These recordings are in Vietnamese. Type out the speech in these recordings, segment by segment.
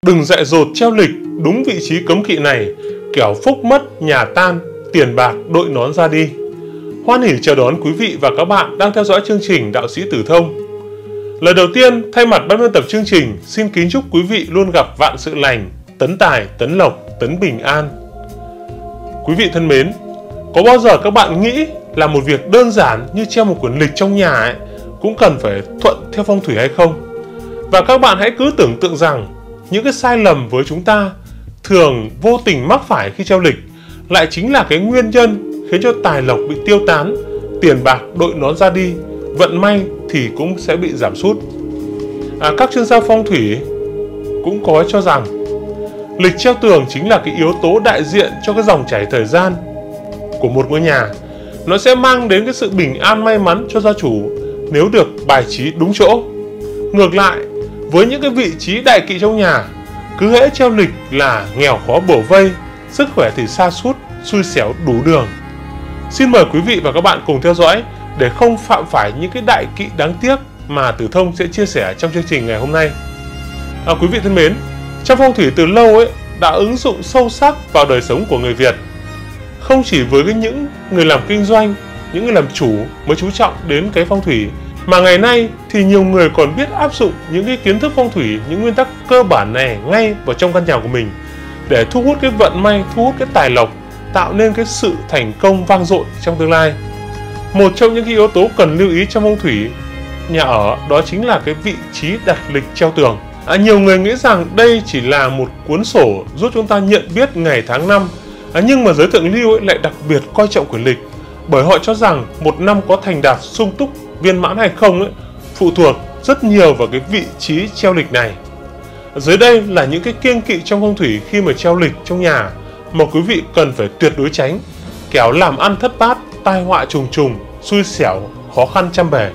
đừng dại dột treo lịch đúng vị trí cấm kỵ này, kẻo phúc mất, nhà tan, tiền bạc đội nón ra đi. Hoan hỉ chào đón quý vị và các bạn đang theo dõi chương trình Đạo sĩ Tử Thông. Lời đầu tiên, thay mặt ban biên tập chương trình, xin kính chúc quý vị luôn gặp vạn sự lành, tấn tài, tấn lộc, tấn bình an. Quý vị thân mến, có bao giờ các bạn nghĩ là một việc đơn giản như treo một quyển lịch trong nhà ấy, cũng cần phải thuận theo phong thủy hay không? Và các bạn hãy cứ tưởng tượng rằng những cái sai lầm với chúng ta thường vô tình mắc phải khi treo lịch lại chính là cái nguyên nhân khiến cho tài lộc bị tiêu tán, tiền bạc đội nón ra đi, vận may thì cũng sẽ bị giảm sút. Các chuyên gia phong thủy cũng có cho rằng lịch treo tường chính là cái yếu tố đại diện cho cái dòng chảy thời gian của một ngôi nhà. Nó sẽ mang đến cái sự bình an may mắn cho gia chủ nếu được bài trí đúng chỗ. Ngược lại, với những cái vị trí đại kỵ trong nhà, cứ hễ treo lịch là nghèo khó bủa vây, sức khỏe thì sa sút, xui xẻo đủ đường. Xin mời quý vị và các bạn cùng theo dõi để không phạm phải những cái đại kỵ đáng tiếc mà Tử Thông sẽ chia sẻ trong chương trình ngày hôm nay. Quý vị thân mến, trong phong thủy từ lâu ấy đã ứng dụng sâu sắc vào đời sống của người Việt. Không chỉ với những người làm kinh doanh, những người làm chủ mới chú trọng đến cái phong thủy, mà ngày nay thì nhiều người còn biết áp dụng những cái kiến thức phong thủy, những nguyên tắc cơ bản này ngay vào trong căn nhà của mình để thu hút cái vận may, thu hút cái tài lộc, tạo nên cái sự thành công vang dội trong tương lai. Một trong những cái yếu tố cần lưu ý trong phong thủy nhà ở đó chính là cái vị trí đặt lịch treo tường. Nhiều người nghĩ rằng đây chỉ là một cuốn sổ giúp chúng ta nhận biết ngày tháng năm, nhưng mà giới thượng lưu ấy lại đặc biệt coi trọng quyển lịch, bởi họ cho rằng một năm có thành đạt sung túc viên mãn hay không ấy, phụ thuộc rất nhiều vào cái vị trí treo lịch này. Dưới đây là những cái kiêng kỵ trong phong thủy khi mà treo lịch trong nhà mà quý vị cần phải tuyệt đối tránh, kẻo làm ăn thất bát, tai họa trùng trùng, xui xẻo, khó khăn trăm bề.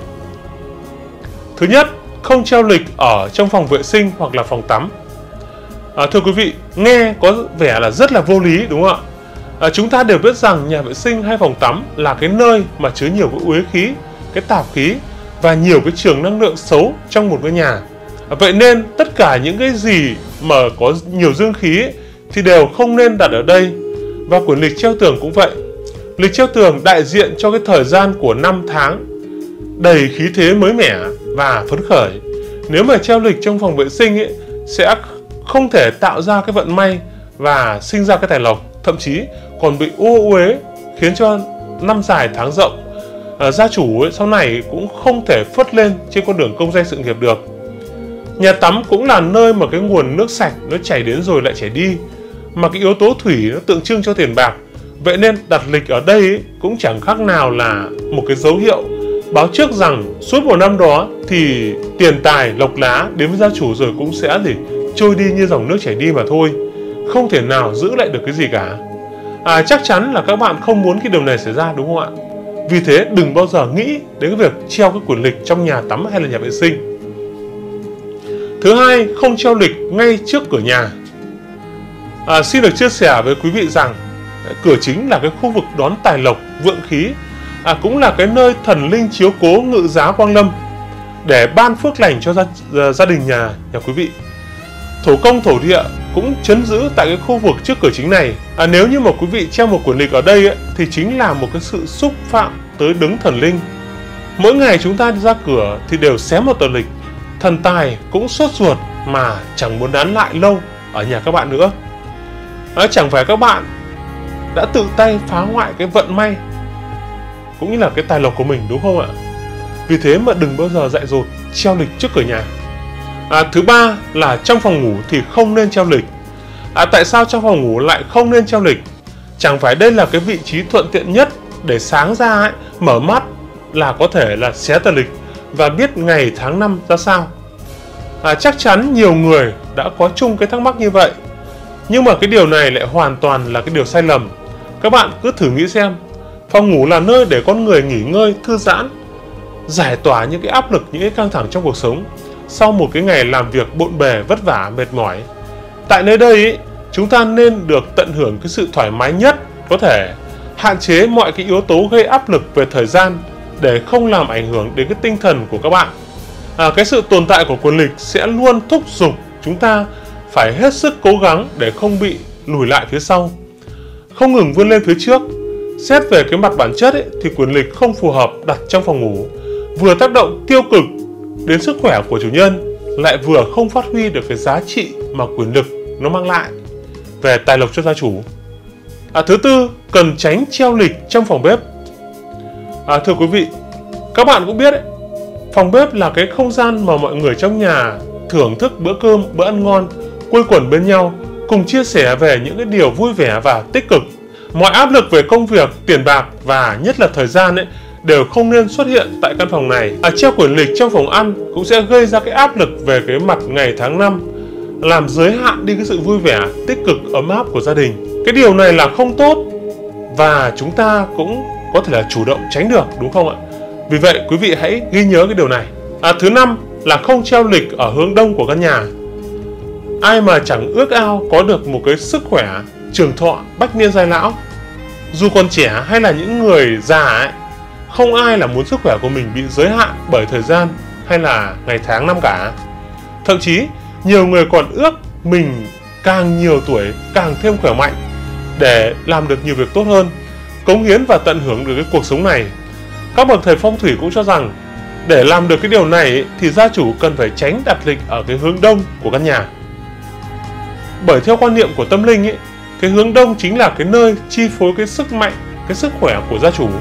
Thứ nhất, không treo lịch ở trong phòng vệ sinh hoặc là phòng tắm. Thưa quý vị, nghe có vẻ là rất là vô lý đúng không ạ? Chúng ta đều biết rằng nhà vệ sinh hay phòng tắm là cái nơi mà chứa nhiều cái uế khí, cái tạp khí và nhiều cái trường năng lượng xấu trong một ngôi nhà. Vậy nên tất cả những cái gì mà có nhiều dương khí ấy, thì đều không nên đặt ở đây. Và quyển lịch treo tường cũng vậy. Lịch treo tường đại diện cho cái thời gian của năm tháng đầy khí thế mới mẻ và phấn khởi. Nếu mà treo lịch trong phòng vệ sinh ấy, sẽ không thể tạo ra cái vận may và sinh ra cái tài lộc, thậm chí còn bị ô uế, khiến cho năm dài tháng rộng, gia chủ ấy, sau này cũng không thể phất lên trên con đường công danh sự nghiệp được. Nhà tắm cũng là nơi mà cái nguồn nước sạch nó chảy đến rồi lại chảy đi, mà cái yếu tố thủy nó tượng trưng cho tiền bạc. Vậy nên đặt lịch ở đây ấy, cũng chẳng khác nào là một cái dấu hiệu báo trước rằng suốt một năm đó thì tiền tài lộc lá đến với gia chủ rồi cũng sẽ trôi đi như dòng nước chảy đi mà thôi, không thể nào giữ lại được cái gì cả. Chắc chắn là các bạn không muốn cái điều này xảy ra đúng không ạ? Vì thế đừng bao giờ nghĩ đến cái việc treo cái quyển lịch trong nhà tắm hay là nhà vệ sinh. Thứ hai, không treo lịch ngay trước cửa nhà. Xin được chia sẻ với quý vị rằng cửa chính là cái khu vực đón tài lộc, vượng khí, cũng là cái nơi thần linh chiếu cố ngự giá quang lâm để ban phước lành cho gia đình nhà quý vị. Thổ công thổ địa cũng trấn giữ tại cái khu vực trước cửa chính này. Nếu như mà quý vị treo một quyển lịch ở đây ấy, thì chính là một cái sự xúc phạm tới đấng thần linh. Mỗi ngày chúng ta đi ra cửa thì đều xé một tờ lịch. Thần tài cũng sốt ruột mà chẳng muốn nán lại lâu ở nhà các bạn nữa. Chẳng phải các bạn đã tự tay phá hoại cái vận may cũng như là cái tài lộc của mình đúng không ạ? Vì thế mà đừng bao giờ dại dột treo lịch trước cửa nhà. Thứ ba là trong phòng ngủ thì không nên treo lịch. Tại sao trong phòng ngủ lại không nên treo lịch? Chẳng phải đây là cái vị trí thuận tiện nhất để sáng ra ấy, mở mắt là có thể là xé tờ lịch và biết ngày tháng năm ra sao. Chắc chắn nhiều người đã có chung cái thắc mắc như vậy, nhưng mà cái điều này lại hoàn toàn là cái điều sai lầm. Các bạn cứ thử nghĩ xem, phòng ngủ là nơi để con người nghỉ ngơi, thư giãn, giải tỏa những cái áp lực, những cái căng thẳng trong cuộc sống sau một cái ngày làm việc bộn bề, vất vả, mệt mỏi. Tại nơi đây ấy, chúng ta nên được tận hưởng cái sự thoải mái nhất có thể, hạn chế mọi cái yếu tố gây áp lực về thời gian để không làm ảnh hưởng đến cái tinh thần của các bạn. Cái sự tồn tại của quyển lịch sẽ luôn thúc giục chúng ta phải hết sức cố gắng để không bị lùi lại phía sau, không ngừng vươn lên phía trước. Xét về cái mặt bản chất thì quyền lịch không phù hợp đặt trong phòng ngủ vừa tác động tiêu cực đến sức khỏe của chủ nhân, lại vừa không phát huy được cái giá trị mà quyền lực nó mang lại về tài lộc cho gia chủ. Thứ tư, cần tránh treo lịch trong phòng bếp. Thưa quý vị, các bạn cũng biết phòng bếp là cái không gian mà mọi người trong nhà thưởng thức bữa cơm, bữa ăn ngon, quây quần bên nhau, cùng chia sẻ về những cái điều vui vẻ và tích cực. Mọi áp lực về công việc, tiền bạc và nhất là thời gian đều không nên xuất hiện tại căn phòng này. Treo quyển lịch trong phòng ăn cũng sẽ gây ra cái áp lực về cái mặt ngày tháng năm, làm giới hạn đi cái sự vui vẻ, tích cực, ấm áp của gia đình. Cái điều này là không tốt và chúng ta cũng có thể là chủ động tránh được, đúng không ạ? Vì vậy quý vị hãy ghi nhớ cái điều này. Thứ năm là không treo lịch ở hướng đông của căn nhà. Ai mà chẳng ước ao có được một cái sức khỏe trường thọ, bách niên giai lão. Dù còn trẻ hay là những người già không ai là muốn sức khỏe của mình bị giới hạn bởi thời gian hay là ngày tháng năm cả. Thậm chí nhiều người còn ước mình càng nhiều tuổi càng thêm khỏe mạnh để làm được nhiều việc tốt hơn, cống hiến và tận hưởng được cái cuộc sống này. Các bậc thầy phong thủy cũng cho rằng để làm được cái điều này thì gia chủ cần phải tránh đặt lịch ở cái hướng đông của căn nhà. Bởi theo quan niệm của tâm linh cái hướng đông chính là cái nơi chi phối cái sức mạnh, cái sức khỏe của gia chủ.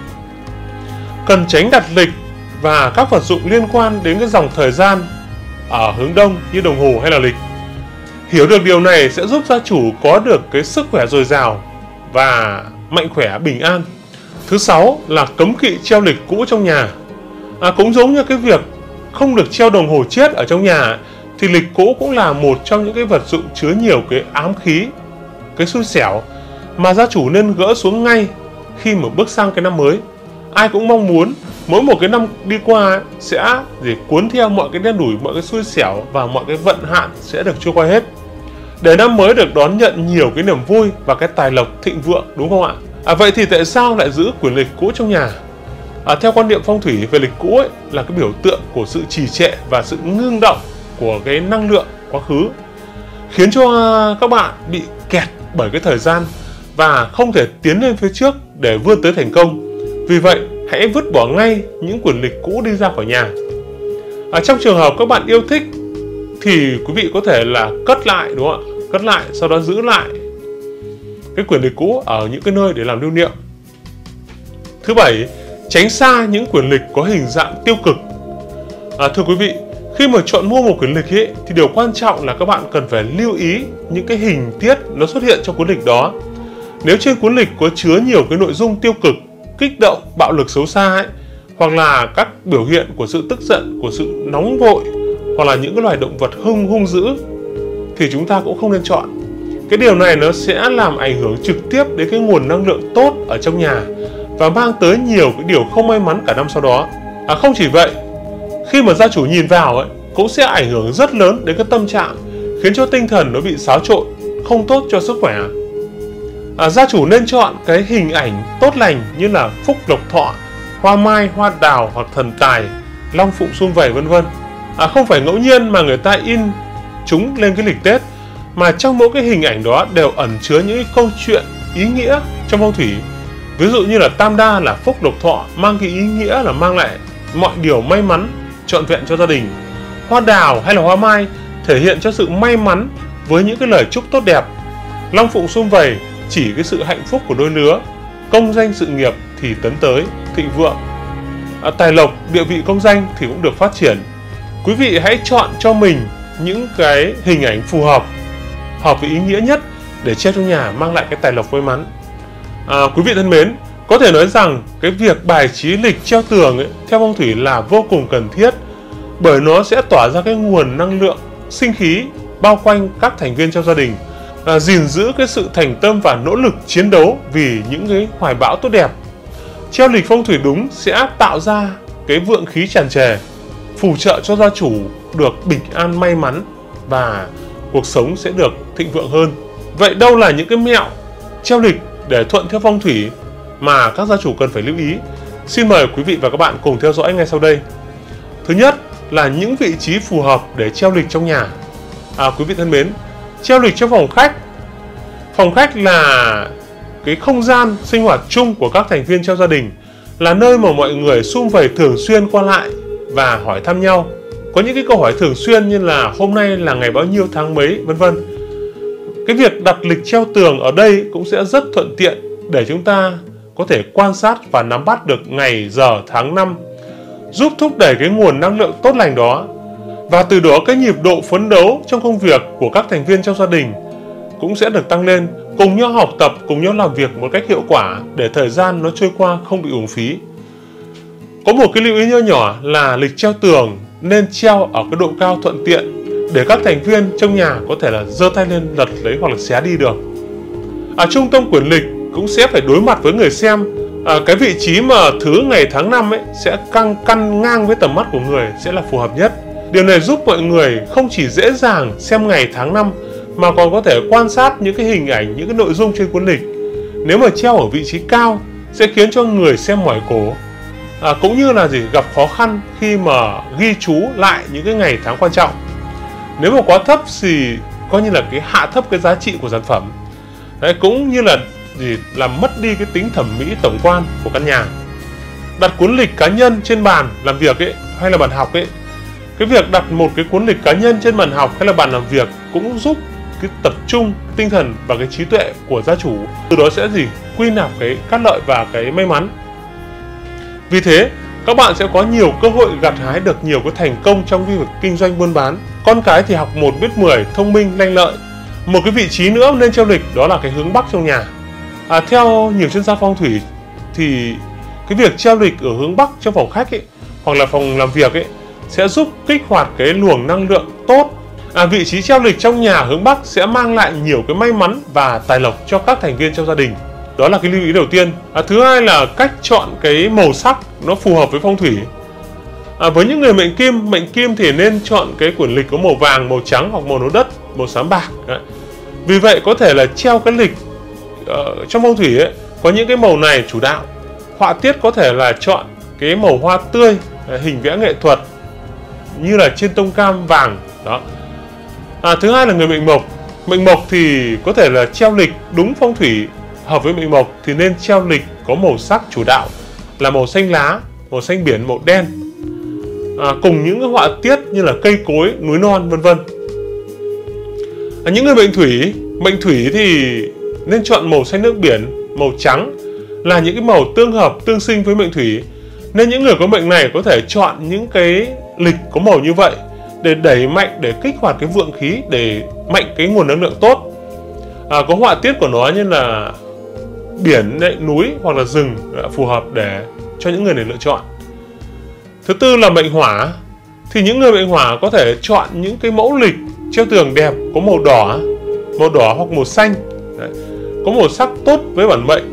Cần tránh đặt lịch và các vật dụng liên quan đến cái dòng thời gian ở hướng đông như đồng hồ hay là lịch. Hiểu được điều này sẽ giúp gia chủ có được cái sức khỏe dồi dào và mạnh khỏe bình an. Thứ sáu là cấm kỵ treo lịch cũ trong nhà. Cũng giống như cái việc không được treo đồng hồ chết ở trong nhà thì lịch cũ cũng là một trong những cái vật dụng chứa nhiều cái ám khí, cái xui xẻo mà gia chủ nên gỡ xuống ngay khi mà bước sang cái năm mới. Ai cũng mong muốn mỗi một cái năm đi qua sẽ cuốn theo mọi cái đen đủi, mọi cái xui xẻo và mọi cái vận hạn sẽ được trôi qua hết, để năm mới được đón nhận nhiều cái niềm vui và cái tài lộc thịnh vượng, đúng không ạ? Vậy thì tại sao lại giữ quyển lịch cũ trong nhà? Theo quan niệm phong thủy về lịch cũ là cái biểu tượng của sự trì trệ và sự ngưng động của cái năng lượng quá khứ, khiến cho các bạn bị kẹt bởi cái thời gian và không thể tiến lên phía trước để vươn tới thành công. Vì vậy hãy vứt bỏ ngay những quyển lịch cũ đi ra khỏi nhà. Trong trường hợp các bạn yêu thích thì quý vị có thể là cất lại, đúng không ạ? Cất lại, sau đó giữ lại cái quyển lịch cũ ở những cái nơi để làm lưu niệm. Thứ bảy, tránh xa những quyển lịch có hình dạng tiêu cực. Thưa quý vị, khi mà chọn mua một quyển lịch thì điều quan trọng là các bạn cần phải lưu ý những cái hình tiết nó xuất hiện trong cuốn lịch đó. Nếu trên cuốn lịch có chứa nhiều cái nội dung tiêu cực, kích động, bạo lực xấu xa hoặc là các biểu hiện của sự tức giận, của sự nóng vội, hoặc là những cái loài động vật hung dữ thì chúng ta cũng không nên chọn. Cái điều này nó sẽ làm ảnh hưởng trực tiếp đến cái nguồn năng lượng tốt ở trong nhà và mang tới nhiều cái điều không may mắn cả năm sau đó. Không chỉ vậy, khi mà gia chủ nhìn vào cũng sẽ ảnh hưởng rất lớn đến cái tâm trạng, khiến cho tinh thần nó bị xáo trộn, không tốt cho sức khỏe. Gia chủ nên chọn cái hình ảnh tốt lành như là phúc lộc thọ, hoa mai, hoa đào hoặc thần tài, long phụng sum vầy vân vân. Không phải ngẫu nhiên mà người ta in chúng lên cái lịch Tết, mà trong mỗi cái hình ảnh đó đều ẩn chứa những cái câu chuyện ý nghĩa trong phong thủy. Ví dụ như là tam đa là phúc lộc thọ, mang cái ý nghĩa là mang lại mọi điều may mắn trọn vẹn cho gia đình. Hoa đào hay là hoa mai thể hiện cho sự may mắn với những cái lời chúc tốt đẹp. Long phụng sum vầy chỉ cái sự hạnh phúc của đôi lứa. Công danh sự nghiệp thì tấn tới thịnh vượng. Tài lộc, địa vị, công danh thì cũng được phát triển. Quý vị hãy chọn cho mình những cái hình ảnh phù hợp với ý nghĩa nhất để treo trong nhà, mang lại cái tài lộc may mắn. Quý vị thân mến, có thể nói rằng cái việc bài trí lịch treo tường theo phong thủy là vô cùng cần thiết, bởi nó sẽ tỏa ra cái nguồn năng lượng sinh khí bao quanh các thành viên trong gia đình, gìn giữ cái sự thành tâm và nỗ lực chiến đấu vì những cái hoài bão tốt đẹp. Treo lịch phong thủy đúng sẽ tạo ra cái vượng khí tràn trề, phù trợ cho gia chủ được bình an may mắn và cuộc sống sẽ được thịnh vượng hơn. Vậy đâu là những cái mẹo treo lịch để thuận theo phong thủy mà các gia chủ cần phải lưu ý? Xin mời quý vị và các bạn cùng theo dõi ngay sau đây. Thứ nhất là những vị trí phù hợp để treo lịch trong nhà. Quý vị thân mến, treo lịch trong phòng khách. Phòng khách là cái không gian sinh hoạt chung của các thành viên trong gia đình, là nơi mà mọi người sum vầy thường xuyên qua lại và hỏi thăm nhau. Có những cái câu hỏi thường xuyên như là hôm nay là ngày bao nhiêu tháng mấy, vân vân. Cái việc đặt lịch treo tường ở đây cũng sẽ rất thuận tiện để chúng ta có thể quan sát và nắm bắt được ngày, giờ, tháng, năm, giúp thúc đẩy cái nguồn năng lượng tốt lành đó. Và từ đó cái nhịp độ phấn đấu trong công việc của các thành viên trong gia đình cũng sẽ được tăng lên, cùng nhau học tập, cùng nhau làm việc một cách hiệu quả để thời gian nó trôi qua không bị uổng phí. Có một cái lưu ý nho nhỏ là lịch treo tường nên treo ở cái độ cao thuận tiện để các thành viên trong nhà có thể là giơ tay lên lật lấy hoặc là xé đi được. Ở trung tâm quyển lịch cũng sẽ phải đối mặt với người xem. Cái vị trí mà thứ ngày tháng năm ấy sẽ căn ngang với tầm mắt của người sẽ là phù hợp nhất. Điều này giúp mọi người không chỉ dễ dàng xem ngày tháng năm mà còn có thể quan sát những cái hình ảnh, những cái nội dung trên cuốn lịch. Nếu mà treo ở vị trí cao sẽ khiến cho người xem mỏi cổ, cũng như là gặp khó khăn khi mà ghi chú lại những cái ngày tháng quan trọng. Nếu mà quá thấp thì coi như là cái hạ thấp cái giá trị của sản phẩm. Đấy, cũng như là làm mất đi cái tính thẩm mỹ tổng quan của căn nhà. Đặt cuốn lịch cá nhân trên bàn làm việc ấy hay là bàn học ấy, cái việc đặt một cái cuốn lịch cá nhân trên bàn học hay là bàn làm việc cũng giúp cái tập trung tinh thần và cái trí tuệ của gia chủ, từ đó sẽ quy nạp cái cát lợi và cái may mắn. Vì thế các bạn sẽ có nhiều cơ hội gặt hái được nhiều cái thành công trong việc kinh doanh buôn bán. Con cái thì học 1 biết 10, thông minh lanh lợi. Một cái vị trí nữa nên treo lịch đó là cái hướng bắc trong nhà. Theo nhiều chuyên gia phong thủy thì cái việc treo lịch ở hướng bắc trong phòng khách ấy, hoặc là phòng làm việc ấy, sẽ giúp kích hoạt cái luồng năng lượng tốt. Vị trí treo lịch trong nhà hướng bắc sẽ mang lại nhiều cái may mắn và tài lộc cho các thành viên trong gia đình. Đó là cái lưu ý đầu tiên. Thứ hai là cách chọn cái màu sắc nó phù hợp với phong thủy. Với những người mệnh kim thì nên chọn cái quyển lịch có màu vàng, màu trắng hoặc màu nâu đất, màu xám bạc. Đấy. Vì vậy có thể là treo cái lịch trong phong thủy ấy, có những cái màu này chủ đạo. Họa tiết có thể là chọn cái màu hoa tươi, hình vẽ nghệ thuật như là trên tông cam vàng đó. Thứ hai là người mệnh mộc. Mệnh mộc thì có thể là treo lịch đúng phong thủy hợp với mệnh mộc thì nên treo lịch có màu sắc chủ đạo là màu xanh lá, màu xanh biển, màu đen, cùng những cái họa tiết như là cây cối, núi non, vân vân. Những người mệnh thủy thì nên chọn màu xanh nước biển, màu trắng là những cái màu tương hợp, tương sinh với mệnh thủy. Nên những người có mệnh này có thể chọn những cái lịch có màu như vậy để đẩy mạnh, để kích hoạt cái vượng khí, để mạnh cái nguồn năng lượng tốt. Có họa tiết của nó như là biển, núi hoặc là rừng phù hợp để cho những người này lựa chọn. Thứ tư là mệnh hỏa. Thì những người mệnh hỏa có thể chọn những cái mẫu lịch treo tường đẹp có màu đỏ hoặc màu xanh. Đấy, có màu sắc tốt với bản mệnh.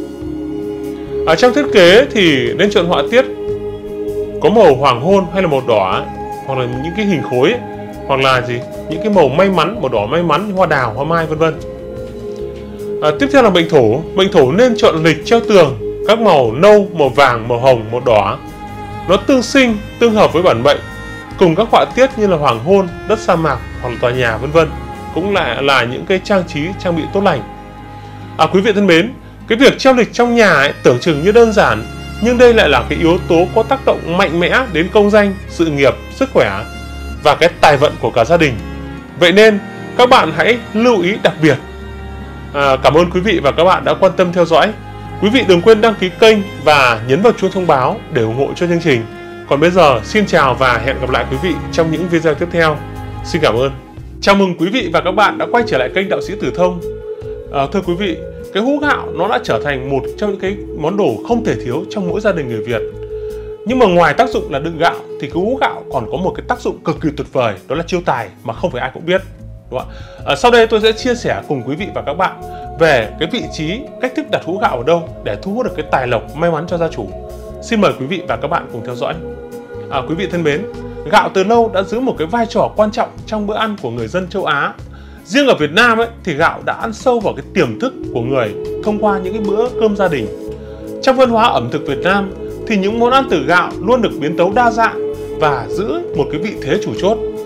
Trong thiết kế thì nên chọn họa tiết có màu hoàng hôn hay là màu đỏ, hoặc là những cái hình khối, hoặc là những cái màu may mắn, màu đỏ may mắn, hoa đào, hoa mai, vân vân. Tiếp theo là mệnh thổ. Mệnh thổ nên chọn lịch treo tường các màu nâu, màu vàng, màu hồng, màu đỏ. Nó tương sinh, tương hợp với bản mệnh, cùng các họa tiết như là hoàng hôn, đất sa mạc hoặc là tòa nhà, vân vân. Cũng là những cái trang bị tốt lành. Quý vị thân mến, cái việc treo lịch trong nhà ấy, tưởng chừng như đơn giản, nhưng đây lại là cái yếu tố có tác động mạnh mẽ đến công danh, sự nghiệp, sức khỏe và cái tài vận của cả gia đình. Vậy nên các bạn hãy lưu ý đặc biệt. Cảm ơn quý vị và các bạn đã quan tâm theo dõi. Quý vị đừng quên đăng ký kênh và nhấn vào chuông thông báo để ủng hộ cho chương trình. Còn bây giờ, xin chào và hẹn gặp lại quý vị trong những video tiếp theo. Xin cảm ơn. Chào mừng quý vị và các bạn đã quay trở lại kênh Đạo Sĩ Tử Thông. Thưa quý vị, cái hũ gạo nó đã trở thành một trong những cái món đồ không thể thiếu trong mỗi gia đình người Việt. Nhưng mà ngoài tác dụng là đựng gạo thì cái hũ gạo còn có một cái tác dụng cực kỳ tuyệt vời, đó là chiêu tài mà không phải ai cũng biết. Đúng không ạ? Sau đây tôi sẽ chia sẻ cùng quý vị và các bạn về cái vị trí, cách thức đặt hũ gạo ở đâu để thu hút được cái tài lộc, may mắn cho gia chủ. Xin mời quý vị và các bạn cùng theo dõi. Quý vị thân mến, gạo từ lâu đã giữ một cái vai trò quan trọng trong bữa ăn của người dân châu Á. Riêng ở Việt Nam ấy, thì gạo đã ăn sâu vào cái tiềm thức của người thông qua những cái bữa cơm gia đình. Trong văn hóa ẩm thực Việt Nam thì những món ăn từ gạo luôn được biến tấu đa dạng và giữ một cái vị thế chủ chốt.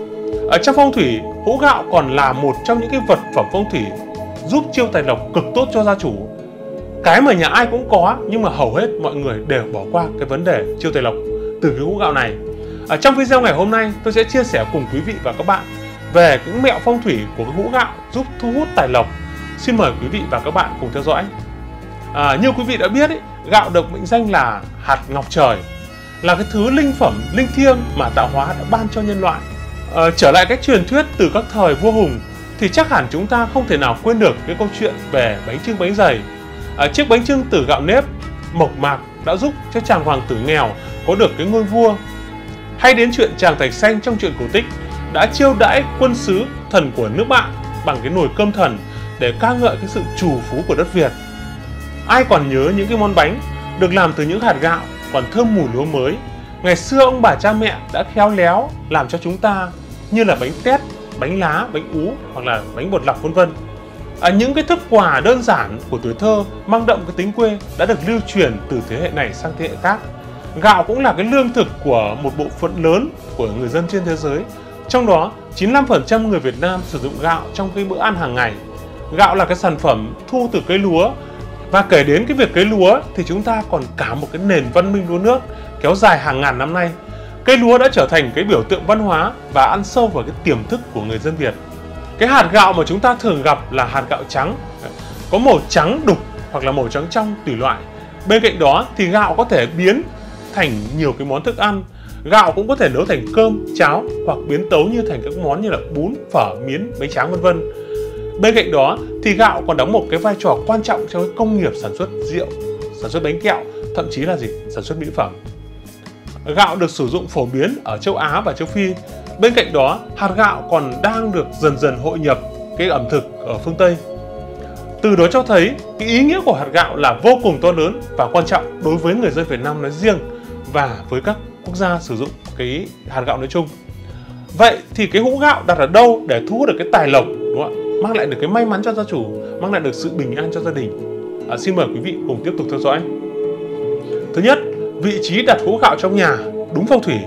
Ở trong phong thủy, hũ gạo còn là một trong những cái vật phẩm phong thủy giúp chiêu tài lộc cực tốt cho gia chủ. Cái mà nhà ai cũng có, nhưng mà hầu hết mọi người đều bỏ qua cái vấn đề chiêu tài lộc từ cái hũ gạo này. Ở trong video ngày hôm nay, tôi sẽ chia sẻ cùng quý vị và các bạn về những mẹo phong thủy của cái hũ gạo giúp thu hút tài lộc. Xin mời quý vị và các bạn cùng theo dõi. Như quý vị đã biết gạo được mệnh danh là hạt ngọc trời, là cái thứ linh phẩm, linh thiêng mà tạo hóa đã ban cho nhân loại. Trở lại cách truyền thuyết từ các thời vua hùng thì chắc hẳn chúng ta không thể nào quên được cái câu chuyện về bánh chưng bánh dày. Chiếc bánh chưng từ gạo nếp mộc mạc đã giúp cho chàng hoàng tử nghèo có được cái ngôi vua. Hay đến chuyện chàng thạch xanh trong truyện cổ tích đã chiêu đãi quân sứ thần của nước bạn bằng cái nồi cơm thần để ca ngợi cái sự trù phú của đất Việt. Ai còn nhớ những cái món bánh được làm từ những hạt gạo còn thơm mùi lúa mới ngày xưa ông bà cha mẹ đã khéo léo làm cho chúng ta, như là bánh tét, bánh lá, bánh ú hoặc là bánh bột lọc vân vân. Những cái thức quà đơn giản của tuổi thơ mang đậm cái tính quê đã được lưu truyền từ thế hệ này sang thế hệ khác. Gạo cũng là cái lương thực của một bộ phận lớn của người dân trên thế giới. Trong đó 95% người Việt Nam sử dụng gạo trong cái bữa ăn hàng ngày. Gạo là cái sản phẩm thu từ cây lúa. Và kể đến cái việc cấy lúa thì chúng ta còn cả một cái nền văn minh lúa nước kéo dài hàng ngàn năm nay. Cây lúa đã trở thành cái biểu tượng văn hóa và ăn sâu vào cái tiềm thức của người dân Việt. Cái hạt gạo mà chúng ta thường gặp là hạt gạo trắng, có màu trắng đục hoặc là màu trắng trong tùy loại. Bên cạnh đó thì gạo có thể biến thành nhiều cái món thức ăn. Gạo cũng có thể nấu thành cơm, cháo hoặc biến tấu như thành các món như là bún, phở, miến, bánh tráng vân vân. Bên cạnh đó thì gạo còn đóng một cái vai trò quan trọng trong cái công nghiệp sản xuất rượu, sản xuất bánh kẹo, thậm chí là sản xuất mỹ phẩm. Gạo được sử dụng phổ biến ở châu Á và châu Phi. Bên cạnh đó, hạt gạo còn đang được dần dần hội nhập cái ẩm thực ở phương Tây. Từ đó cho thấy cái ý nghĩa của hạt gạo là vô cùng to lớn và quan trọng đối với người dân Việt Nam nói riêng và với các quốc gia sử dụng cái hạt gạo nói chung. Vậy thì cái hũ gạo đặt ở đâu để thu hút được cái tài lộc, đúng không ạ? Mang lại được cái may mắn cho gia chủ, mang lại được sự bình an cho gia đình. Xin mời quý vị cùng tiếp tục theo dõi. Thứ nhất, vị trí đặt hũ gạo trong nhà đúng phong thủy.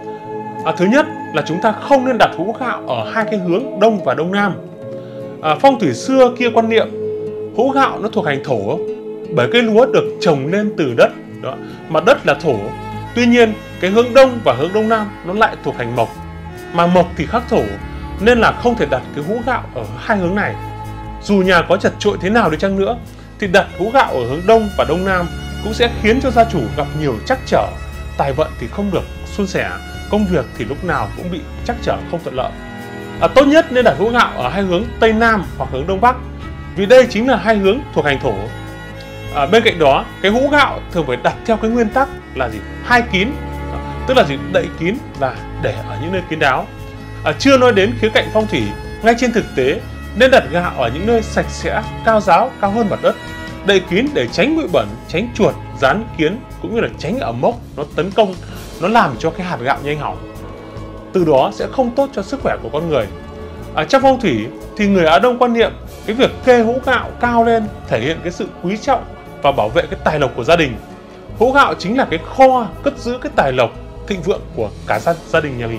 Thứ nhất là chúng ta không nên đặt hũ gạo ở hai cái hướng đông và đông nam. Phong thủy xưa kia quan niệm hũ gạo nó thuộc hành thổ, bởi cây lúa được trồng lên từ đất, đó, mà đất là thổ. Tuy nhiên cái hướng đông và hướng đông nam nó lại thuộc hành mộc, mà mộc thì khắc thổ, nên là không thể đặt cái hũ gạo ở hai hướng này. Dù nhà có chật chội thế nào đi chăng nữa thì đặt hũ gạo ở hướng đông và đông nam cũng sẽ khiến cho gia chủ gặp nhiều trắc trở, tài vận thì không được suôn sẻ, công việc thì lúc nào cũng bị trắc trở không thuận lợi. Tốt nhất nên đặt hũ gạo ở hai hướng tây nam hoặc hướng đông bắc, vì đây chính là hai hướng thuộc hành thổ. Bên cạnh đó, cái hũ gạo thường phải đặt theo cái nguyên tắc là hai kín, tức là đậy kín và để ở những nơi kín đáo. Chưa nói đến khía cạnh phong thủy, ngay trên thực tế nên đặt gạo ở những nơi sạch sẽ, cao ráo, cao hơn mặt đất, đậy kín để tránh bụi bẩn, tránh chuột, gián, kiến, cũng như là tránh ẩm mốc nó tấn công, nó làm cho cái hạt gạo nhanh hỏng. Từ đó sẽ không tốt cho sức khỏe của con người. Trong phong thủy thì người Á Đông quan niệm cái việc kê hũ gạo cao lên thể hiện cái sự quý trọng và bảo vệ cái tài lộc của gia đình. Hũ gạo chính là cái kho cất giữ cái tài lộc, thịnh vượng của cả gia đình nhà mình.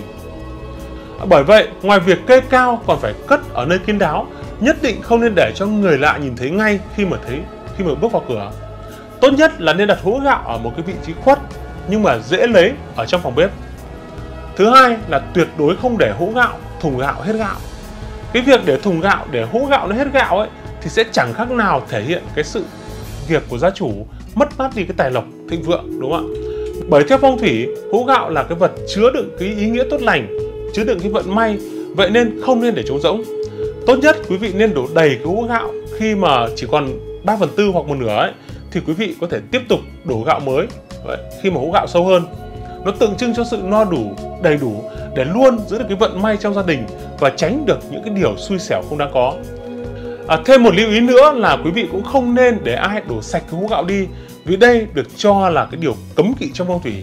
Bởi vậy, ngoài việc kê cao còn phải cất ở nơi kín đáo, nhất định không nên để cho người lạ nhìn thấy ngay khi mà bước vào cửa. Tốt nhất là nên đặt hũ gạo ở một cái vị trí khuất nhưng mà dễ lấy ở trong phòng bếp. Thứ hai là tuyệt đối không để hũ gạo, thùng gạo hết gạo. Cái việc để thùng gạo, để hũ gạo nó hết gạo ấy thì sẽ chẳng khác nào thể hiện cái sự việc của gia chủ mất mát đi cái tài lộc, thịnh vượng, đúng không ạ? Bởi theo phong thủy, hũ gạo là cái vật chứa đựng cái ý nghĩa tốt lành, chứa đựng cái vận may, vậy nên không nên để trống rỗng. Tốt nhất quý vị nên đổ đầy cái hũ gạo, khi mà chỉ còn 3/4 hoặc một nửa ấy, thì quý vị có thể tiếp tục đổ gạo mới. Vậy, khi mà hũ gạo sâu hơn, nó tượng trưng cho sự no đủ, đầy đủ để luôn giữ được cái vận may trong gia đình và tránh được những cái điều xui xẻo không đáng có. Thêm một lưu ý nữa là quý vị cũng không nên để ai đổ sạch cái hũ gạo đi, vì đây được cho là cái điều cấm kỵ trong phong thủy.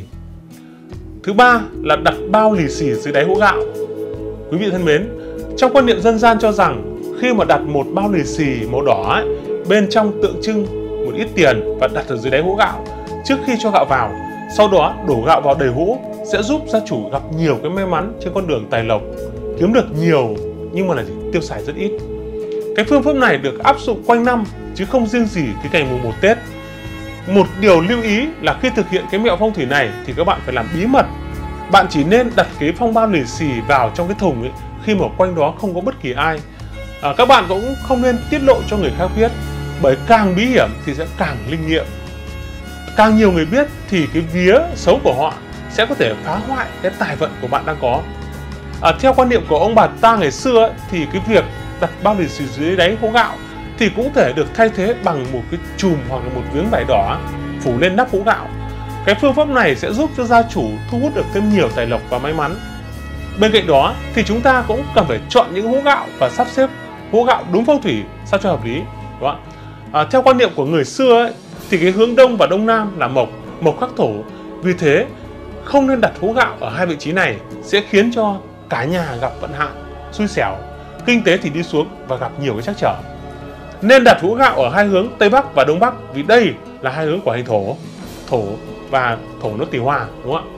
Thứ ba là đặt bao lì xì dưới đáy hũ gạo. Quý vị thân mến, trong quan niệm dân gian cho rằng khi mà đặt một bao lì xì màu đỏ ấy, bên trong tượng trưng một ít tiền và đặt ở dưới đáy hũ gạo trước khi cho gạo vào, sau đó đổ gạo vào đầy hũ sẽ giúp gia chủ gặp nhiều cái may mắn trên con đường tài lộc, kiếm được nhiều nhưng mà là tiêu xài rất ít. Cái phương pháp này được áp dụng quanh năm chứ không riêng gì cái ngày mùng 1 Tết. Một điều lưu ý là khi thực hiện cái mẹo phong thủy này thì các bạn phải làm bí mật. Bạn chỉ nên đặt cái phong bao lì xì vào trong cái thùng ấy khi mà quanh đó không có bất kỳ ai. Các bạn cũng không nên tiết lộ cho người khác biết, bởi càng bí hiểm thì sẽ càng linh nghiệm. Càng nhiều người biết thì cái vía xấu của họ sẽ có thể phá hoại cái tài vận của bạn đang có. Theo quan niệm của ông bà ta ngày xưa ấy, thì cái việc đặt bao lì xì dưới đáy hũ gạo thì cũng thể được thay thế bằng một cái chùm hoặc là một miếng vải đỏ phủ lên nắp hũ gạo. Cái phương pháp này sẽ giúp cho gia chủ thu hút được thêm nhiều tài lộc và may mắn. Bên cạnh đó thì chúng ta cũng cần phải chọn những hũ gạo và sắp xếp hũ gạo đúng phong thủy sao cho hợp lý, đúng không? Theo quan niệm của người xưa ấy, thì cái hướng đông và đông nam là mộc khắc thổ, vì thế không nên đặt hũ gạo ở hai vị trí này sẽ khiến cho cả nhà gặp vận hạn, xui xẻo, kinh tế thì đi xuống và gặp nhiều cái trắc trở. Nên đặt hũ gạo ở hai hướng Tây Bắc và Đông Bắc vì đây là hai hướng của hành thổ và thổ nó tỳ hòa, đúng không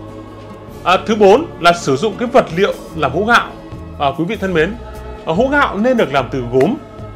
ạ? Thứ 4 là sử dụng cái vật liệu làm hũ gạo. Quý vị thân mến, hũ gạo nên được làm từ gốm.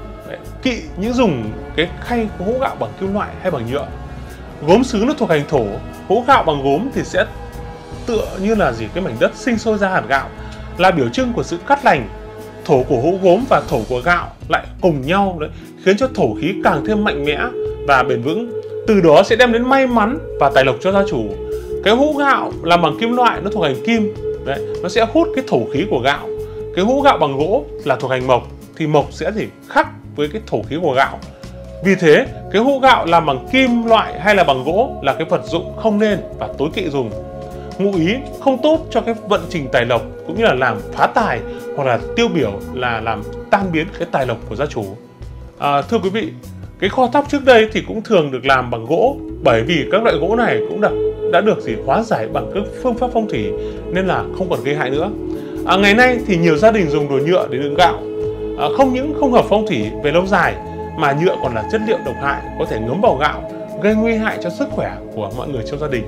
Kỵ những dùng cái khay của hũ gạo bằng kim loại hay bằng nhựa. Gốm sứ nó thuộc hành thổ, hũ gạo bằng gốm thì sẽ tựa như là cái mảnh đất sinh sôi ra hạt gạo, là biểu trưng của sự cát lành. Thổ của hũ gốm và thổ của gạo lại cùng nhau đấy, khiến cho thổ khí càng thêm mạnh mẽ và bền vững. Từ đó sẽ đem đến may mắn và tài lộc cho gia chủ. Cái hũ gạo làm bằng kim loại nó thuộc hành kim, đấy, nó sẽ hút cái thổ khí của gạo. Cái hũ gạo bằng gỗ là thuộc hành mộc, thì mộc sẽ khắc với cái thổ khí của gạo. Vì thế cái hũ gạo làm bằng kim loại hay là bằng gỗ là cái vật dụng không nên và tối kỵ dùng. Ngụ ý không tốt cho cái vận trình tài lộc, cũng như là làm phá tài hoặc là tiêu biểu là làm tan biến cái tài lộc của gia chủ. Thưa quý vị, cái kho thóc trước đây thì cũng thường được làm bằng gỗ, bởi vì các loại gỗ này cũng đã được hóa giải bằng các phương pháp phong thủy nên là không còn gây hại nữa. Ngày nay thì nhiều gia đình dùng đồ nhựa để đựng gạo. Không những không hợp phong thủy về lâu dài mà nhựa còn là chất liệu độc hại, có thể ngấm vào gạo gây nguy hại cho sức khỏe của mọi người trong gia đình.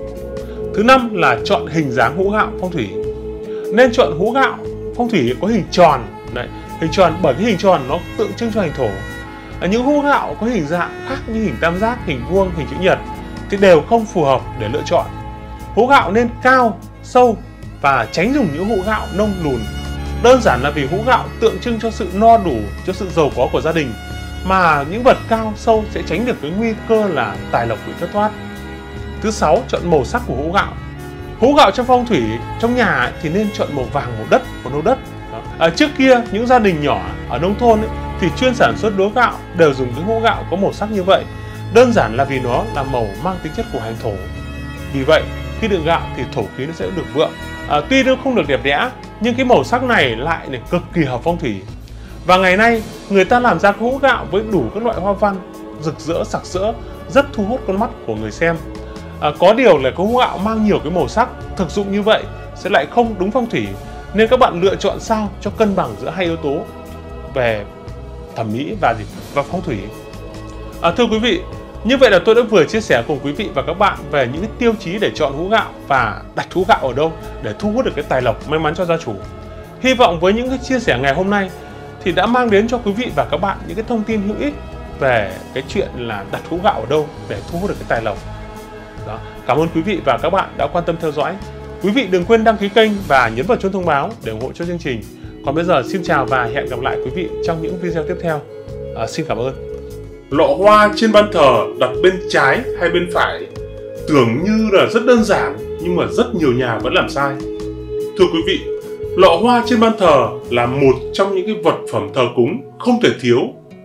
Thứ 5 là chọn hình dáng hũ gạo phong thủy. Nên chọn hũ gạo phong thủy có hình tròn. Đấy, hình tròn bởi cái hình tròn nó tượng trưng cho hành thổ. Những hũ gạo có hình dạng khác như hình tam giác, hình vuông, hình chữ nhật thì đều không phù hợp để lựa chọn. Hũ gạo nên cao, sâu và tránh dùng những hũ gạo nông lùn. Đơn giản là vì hũ gạo tượng trưng cho sự no đủ, cho sự giàu có của gia đình, mà những vật cao, sâu sẽ tránh được cái nguy cơ là tài lộc bị thất thoát. Thứ 6, chọn màu sắc của hũ gạo. Hũ gạo trong phong thủy trong nhà thì nên chọn màu vàng, màu đất, màu nâu đất. Trước kia những gia đình nhỏ ở nông thôn thì chuyên sản xuất lúa gạo đều dùng cái hũ gạo có màu sắc như vậy. Đơn giản là vì nó là màu mang tính chất của hành thổ. Vì vậy khi đựng gạo thì thổ khí nó sẽ được vượng. Tuy nó không được đẹp đẽ nhưng cái màu sắc này lại cực kỳ hợp phong thủy. Và ngày nay người ta làm ra cái hũ gạo với đủ các loại hoa văn rực rỡ, sặc sỡ, rất thu hút con mắt của người xem. Có điều là cái hũ gạo mang nhiều cái màu sắc thực dụng như vậy sẽ lại không đúng phong thủy, nên các bạn lựa chọn sao cho cân bằng giữa hai yếu tố về thẩm mỹ và phong thủy. Thưa quý vị, như vậy là tôi đã vừa chia sẻ cùng quý vị và các bạn về những cái tiêu chí để chọn hũ gạo và đặt hũ gạo ở đâu để thu hút được cái tài lộc, may mắn cho gia chủ. Hy vọng với những cái chia sẻ ngày hôm nay thì đã mang đến cho quý vị và các bạn những cái thông tin hữu ích về cái chuyện là đặt hũ gạo ở đâu để thu hút được cái tài lộc. Đó. Cảm ơn quý vị và các bạn đã quan tâm theo dõi. Quý vị đừng quên đăng ký kênh và nhấn vào chuông thông báo để ủng hộ cho chương trình. Còn bây giờ xin chào và hẹn gặp lại quý vị trong những video tiếp theo. Xin cảm ơn. Lọ hoa trên ban thờ đặt bên trái hay bên phải? Tưởng như là rất đơn giản nhưng mà rất nhiều nhà vẫn làm sai. Thưa quý vị, lọ hoa trên ban thờ là một trong những cái vật phẩm thờ cúng không thể thiếu.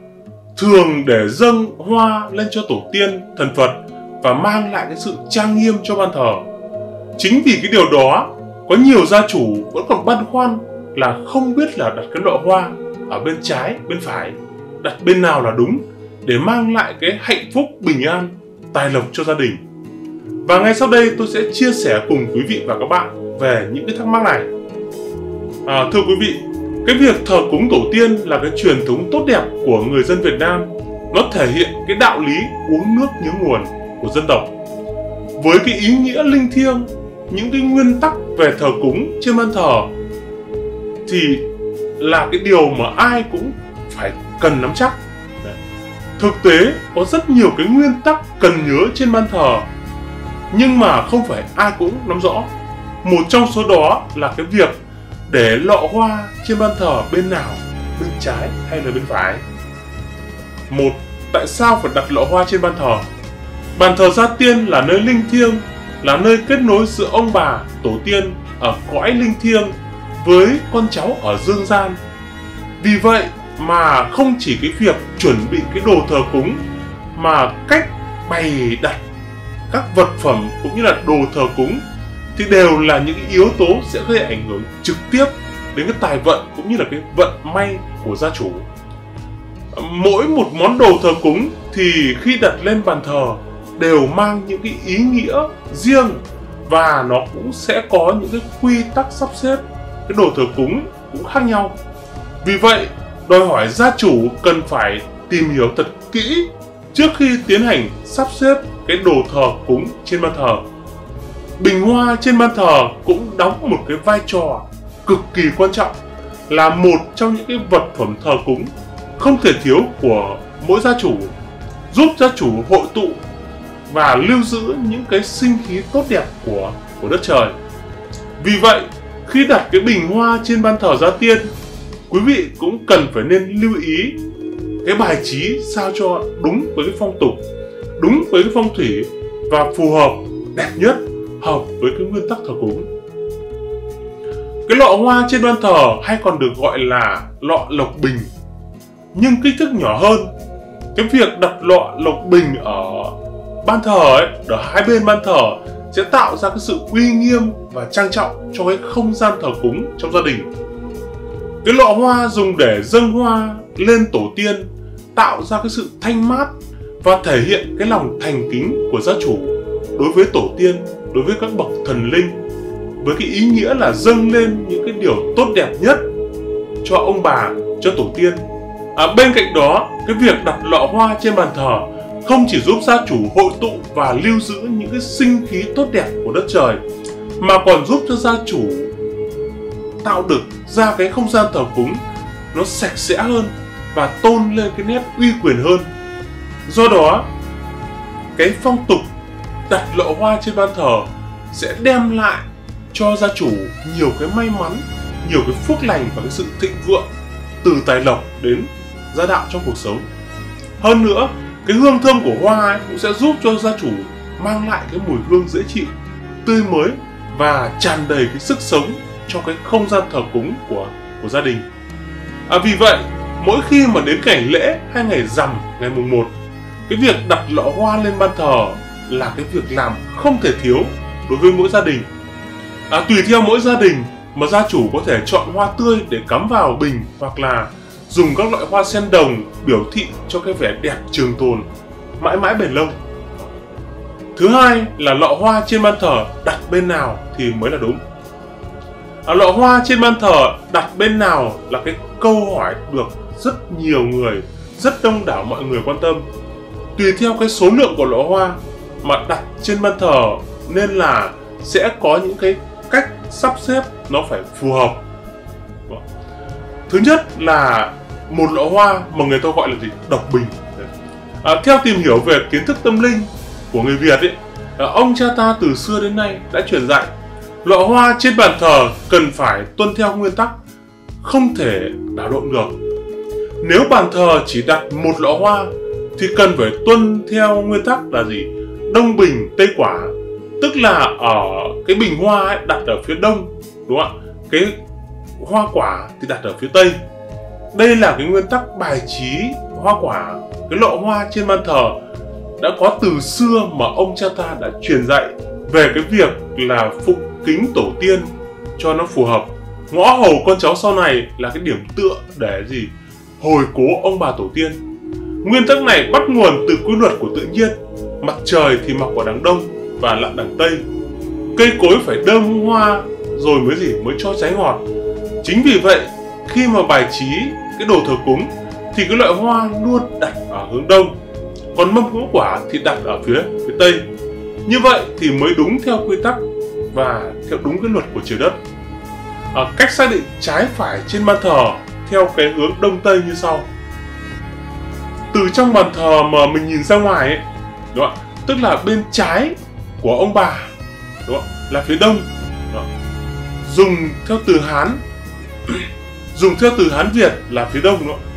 Thường để dâng hoa lên cho tổ tiên, thần Phật và mang lại cái sự trang nghiêm cho ban thờ. Chính vì cái điều đó, có nhiều gia chủ vẫn còn băn khoăn là không biết là đặt cái lọ hoa ở bên trái, bên phải, đặt bên nào là đúng để mang lại cái hạnh phúc, bình an, tài lộc cho gia đình. Và ngay sau đây tôi sẽ chia sẻ cùng quý vị và các bạn về những cái thắc mắc này. Thưa quý vị, cái việc thờ cúng tổ tiên là cái truyền thống tốt đẹp của người dân Việt Nam. Nó thể hiện cái đạo lý uống nước nhớ nguồn của dân tộc. Với cái ý nghĩa linh thiêng, những cái nguyên tắc về thờ cúng trên ban thờ thì là cái điều mà ai cũng phải cần nắm chắc. Thực tế có rất nhiều cái nguyên tắc cần nhớ trên ban thờ, nhưng mà không phải ai cũng nắm rõ. Một trong số đó là cái việc để lọ hoa trên ban thờ bên nào, bên trái hay là bên phải. Một, tại sao phải đặt lọ hoa trên ban thờ? Bàn thờ gia tiên là nơi linh thiêng, là nơi kết nối giữa ông bà, tổ tiên ở cõi linh thiêng với con cháu ở dương gian. Vì vậy mà không chỉ cái việc chuẩn bị cái đồ thờ cúng, mà cách bày đặt các vật phẩm cũng như là đồ thờ cúng thì đều là những yếu tố sẽ gây ảnh hưởng trực tiếp đến cái tài vận cũng như là cái vận may của gia chủ. Mỗi một món đồ thờ cúng thì khi đặt lên bàn thờ đều mang những cái ý nghĩa riêng, và nó cũng sẽ có những cái quy tắc sắp xếp cái đồ thờ cúng cũng khác nhau. Vì vậy đòi hỏi gia chủ cần phải tìm hiểu thật kỹ trước khi tiến hành sắp xếp cái đồ thờ cúng trên ban thờ. Bình hoa trên ban thờ cũng đóng một cái vai trò cực kỳ quan trọng, là một trong những cái vật phẩm thờ cúng không thể thiếu của mỗi gia chủ, giúp gia chủ hội tụ và lưu giữ những cái sinh khí tốt đẹp của đất trời. Vì vậy khi đặt cái bình hoa trên ban thờ gia tiên, quý vị cũng cần phải nên lưu ý cái bài trí sao cho đúng với cái phong tục, đúng với cái phong thủy và phù hợp, đẹp nhất, hợp với cái nguyên tắc thờ cúng. Cái lọ hoa trên ban thờ hay còn được gọi là lọ lộc bình, nhưng kích thước nhỏ hơn. Cái việc đặt lọ lộc bình ở ban thờ ấy, ở hai bên ban thờ sẽ tạo ra cái sự uy nghiêm và trang trọng cho cái không gian thờ cúng trong gia đình. Cái lọ hoa dùng để dâng hoa lên tổ tiên tạo ra cái sự thanh mát và thể hiện cái lòng thành kính của gia chủ đối với tổ tiên, đối với các bậc thần linh, với cái ý nghĩa là dâng lên những cái điều tốt đẹp nhất cho ông bà, cho tổ tiên. Bên cạnh đó, cái việc đặt lọ hoa trên bàn thờ không chỉ giúp gia chủ hội tụ và lưu giữ những cái sinh khí tốt đẹp của đất trời, mà còn giúp cho gia chủ tạo được ra cái không gian thờ cúng nó sạch sẽ hơn và tôn lên cái nét uy quyền hơn. Do đó, cái phong tục đặt lọ hoa trên ban thờ sẽ đem lại cho gia chủ nhiều cái may mắn, nhiều cái phúc lành và cái sự thịnh vượng từ tài lộc đến gia đạo trong cuộc sống. Hơn nữa, cái hương thơm của hoa ấy cũng sẽ giúp cho gia chủ mang lại cái mùi hương dễ chịu, tươi mới và tràn đầy cái sức sống cho cái không gian thờ cúng của gia đình. Vì vậy, mỗi khi mà đến ngày lễ hay ngày rằm, ngày mùng 1, cái việc đặt lọ hoa lên ban thờ là cái việc làm không thể thiếu đối với mỗi gia đình. Tùy theo mỗi gia đình mà gia chủ có thể chọn hoa tươi để cắm vào bình, hoặc là dùng các loại hoa sen đồng biểu thị cho cái vẻ đẹp trường tồn, mãi mãi bền lâu. Thứ hai là lọ hoa trên ban thờ đặt bên nào thì mới là đúng. Lọ hoa trên ban thờ đặt bên nào là cái câu hỏi được rất nhiều người, rất đông đảo mọi người quan tâm. Tùy theo cái số lượng của lọ hoa mà đặt trên ban thờ, nên là sẽ có những cái cách sắp xếp nó phải phù hợp. Thứ nhất là một lọ hoa mà người ta gọi là gì? Độc bình. Theo tìm hiểu về kiến thức tâm linh của người Việt ấy, ông cha ta từ xưa đến nay đã truyền dạy lọ hoa trên bàn thờ cần phải tuân theo nguyên tắc không thể đảo lộn được. Nếu bàn thờ chỉ đặt một lọ hoa thì cần phải tuân theo nguyên tắc là gì? Đông bình tây quả, tức là ở cái bình hoa ấy đặt ở phía đông, đúng không ạ? Cái hoa quả thì đặt ở phía tây. Đây là cái nguyên tắc bài trí hoa quả, cái lọ hoa trên ban thờ đã có từ xưa mà ông cha ta đã truyền dạy về cái việc là phụng kính tổ tiên cho nó phù hợp. Ngõ hầu con cháu sau này là cái điểm tựa để gì? Hồi cố ông bà tổ tiên. Nguyên tắc này bắt nguồn từ quy luật của tự nhiên. Mặt trời thì mọc ở đằng đông và lặn đằng tây. Cây cối phải đơm hoa rồi mới cho trái ngọt. Chính vì vậy, khi mà bài trí cái đồ thờ cúng thì cái loại hoa luôn đặt ở hướng đông, còn mâm ngũ quả thì đặt ở phía tây. Như vậy thì mới đúng theo quy tắc và theo đúng cái luật của trời đất. Cách xác định trái phải trên ban thờ theo cái hướng đông tây như sau. Từ trong bàn thờ mà mình nhìn ra ngoài ấy, đúng không? Tức là bên trái của ông bà, đúng không? Là phía đông, đúng không? Dùng theo từ Hán dùng theo từ Hán Việt là phía đông, đúng không?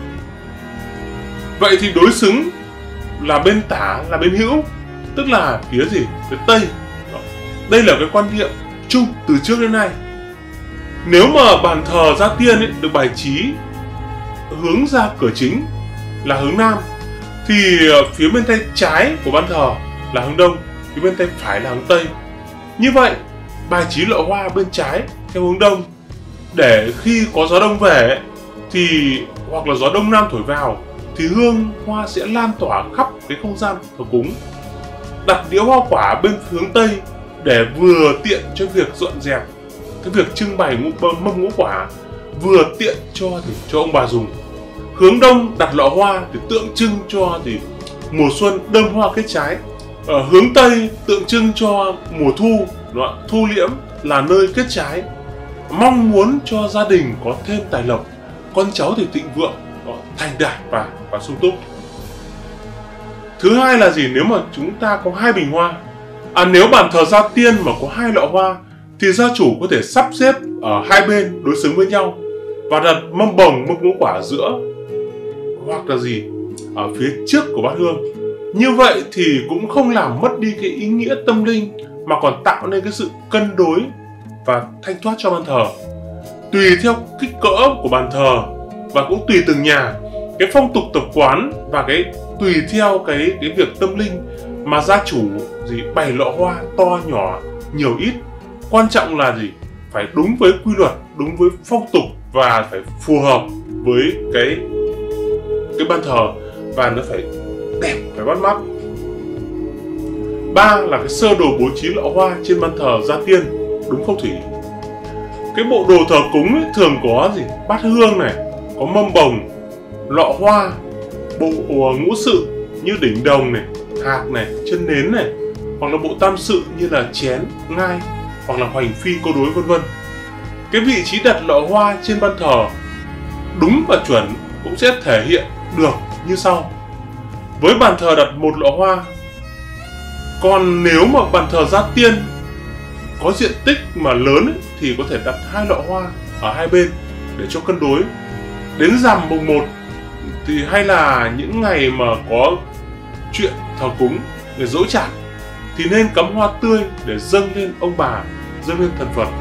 Vậy thì đối xứng là bên tả là bên hữu, tức là phía gì? Phía tây. Đây là cái quan niệm chung từ trước đến nay. Nếu mà bàn thờ gia tiên ấy, được bài trí hướng ra cửa chính là hướng nam, thì phía bên tay trái của ban thờ là hướng đông, phía bên tay phải là hướng tây. Như vậy bài trí lọ hoa bên trái theo hướng đông, để khi có gió đông về thì hoặc là gió đông nam thổi vào thì hương hoa sẽ lan tỏa khắp cái không gian thờ cúng. Đặt đĩa hoa quả bên hướng tây để vừa tiện cho việc dọn dẹp, cái việc trưng bày mâm ngũ quả, vừa tiện cho ông bà dùng. Hướng đông đặt lọ hoa để tượng trưng cho mùa xuân đơm hoa kết trái. Ở hướng tây tượng trưng cho mùa thu, thu liễm là nơi kết trái, mong muốn cho gia đình có thêm tài lộc, con cháu thì thịnh vượng, thành đạt và sung túc. Thứ hai là gì? Nếu mà chúng ta có hai bình hoa, nếu bàn thờ gia tiên mà có hai lọ hoa thì gia chủ có thể sắp xếp ở hai bên đối xứng với nhau và đặt mâm bồng, mâm ngũ quả ở giữa, hoặc là gì ở phía trước của bát hương. Như vậy thì cũng không làm mất đi cái ý nghĩa tâm linh, mà còn tạo nên cái sự cân đối và thanh thoát cho bàn thờ. Tùy theo kích cỡ của bàn thờ và cũng tùy từng nhà, cái phong tục tập quán và tùy theo cái việc tâm linh mà gia chủ bày lọ hoa to nhỏ nhiều ít. Quan trọng là phải đúng với quy luật, đúng với phong tục và phải phù hợp với cái ban thờ, và nó phải đẹp, phải bắt mắt. 3 là cái sơ đồ bố trí lọ hoa trên ban thờ gia tiên đúng phong thủy. Cái bộ đồ thờ cúng ấy, thường có bát hương này, có mâm bồng, lọ hoa, bộ ngũ sự như đỉnh đồng này, hạt này, chân nến này, hoặc là bộ tam sự như là chén, ngai, hoặc là hoành phi, câu đối, vân vân. Cái vị trí đặt lọ hoa trên ban thờ đúng và chuẩn cũng sẽ thể hiện được như sau. Với bàn thờ đặt một lọ hoa, còn nếu mà bàn thờ gia tiên có diện tích mà lớn ấy, thì có thể đặt hai lọ hoa ở hai bên để cho cân đối. Đến rằm mùng 1 thì hay là những ngày mà có chuyện thờ cúng để dỗ chạp thì nên cắm hoa tươi để dâng lên ông bà, dâng lên thần Phật.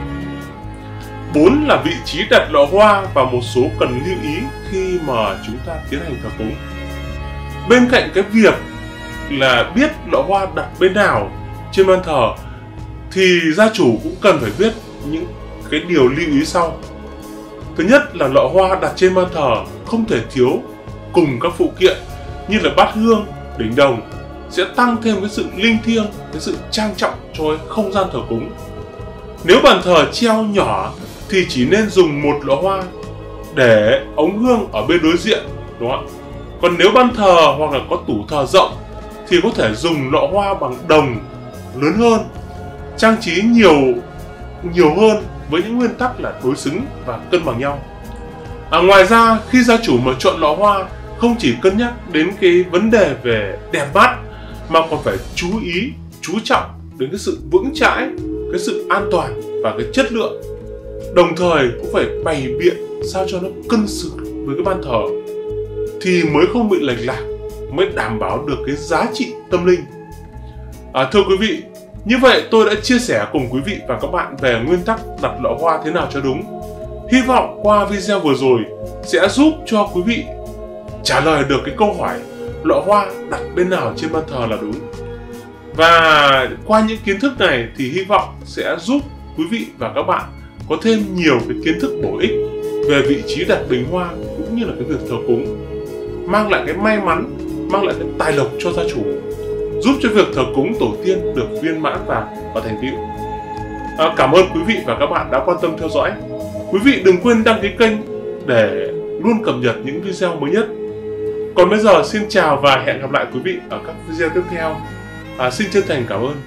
4 là vị trí đặt lọ hoa và một số cần lưu ý khi mà chúng ta tiến hành thờ cúng. Bên cạnh cái việc là biết lọ hoa đặt bên nào trên ban thờ thì gia chủ cũng cần phải biết những cái điều lưu ý sau. Thứ nhất là lọ hoa đặt trên ban thờ không thể thiếu cùng các phụ kiện như là bát hương, đỉnh đồng, sẽ tăng thêm cái sự linh thiêng, cái sự trang trọng cho không gian thờ cúng. Nếu bàn thờ treo nhỏ thì chỉ nên dùng một lọ hoa để ống hương ở bên đối diện, đúng không ạ? Còn nếu ban thờ hoặc là có tủ thờ rộng thì có thể dùng lọ hoa bằng đồng lớn hơn, trang trí nhiều hơn với những nguyên tắc là đối xứng và cân bằng nhau. Ngoài ra, khi gia chủ mà chọn lọ hoa không chỉ cân nhắc đến cái vấn đề về đẹp mắt mà còn phải chú trọng đến cái sự vững chãi, cái sự an toàn và cái chất lượng. Đồng thời cũng phải bày biện sao cho nó cân xứng với cái ban thờ thì mới không bị lệch lạc, mới đảm bảo được cái giá trị tâm linh. Thưa quý vị, như vậy tôi đã chia sẻ cùng quý vị và các bạn về nguyên tắc đặt lọ hoa thế nào cho đúng. Hy vọng qua video vừa rồi sẽ giúp cho quý vị trả lời được cái câu hỏi lọ hoa đặt bên nào trên ban thờ là đúng. Và qua những kiến thức này thì hy vọng sẽ giúp quý vị và các bạn có thêm nhiều cái kiến thức bổ ích về vị trí đặt bình hoa cũng như là cái việc thờ cúng, mang lại cái may mắn, mang lại cái tài lộc cho gia chủ, giúp cho việc thờ cúng tổ tiên được viên mãn và thành tựu. Cảm ơn quý vị và các bạn đã quan tâm theo dõi. Quý vị đừng quên đăng ký kênh để luôn cập nhật những video mới nhất. Còn bây giờ xin chào và hẹn gặp lại quý vị ở các video tiếp theo. Xin chân thành cảm ơn.